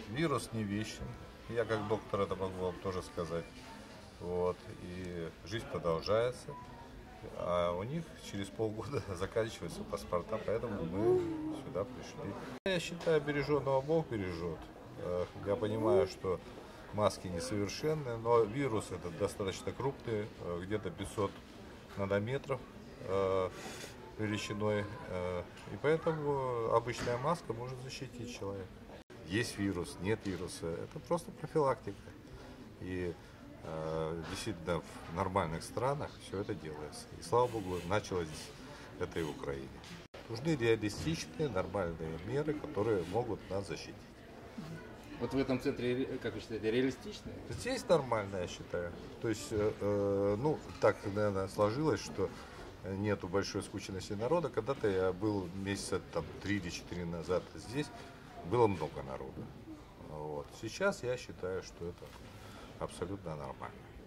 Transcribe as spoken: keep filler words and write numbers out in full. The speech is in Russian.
вирус не вечен. Я как доктор это могу вам тоже сказать. Вот. И жизнь продолжается. А у них через полгода заканчиваются паспорта, поэтому мы сюда пришли. Я считаю, береженного Бог бережет. Я понимаю, что маски несовершенны, но вирус этот достаточно крупный, где-то пятьсот нанометров величиной, и поэтому обычная маска может защитить человека. Есть вирус, нет вируса, это просто профилактика. И э, действительно в нормальных странах все это делается. И слава богу, началось это и в Украине. Нужны реалистичные, нормальные меры, которые могут нас защитить. Вот в этом центре, как вы считаете, реалистично? Здесь нормально, я считаю. То есть, э, ну, так, наверное, сложилось, что нету большой скученности народа. Когда-то я был месяца там три или четыре назад здесь, было много народа. Вот. Сейчас я считаю, что это абсолютно нормально.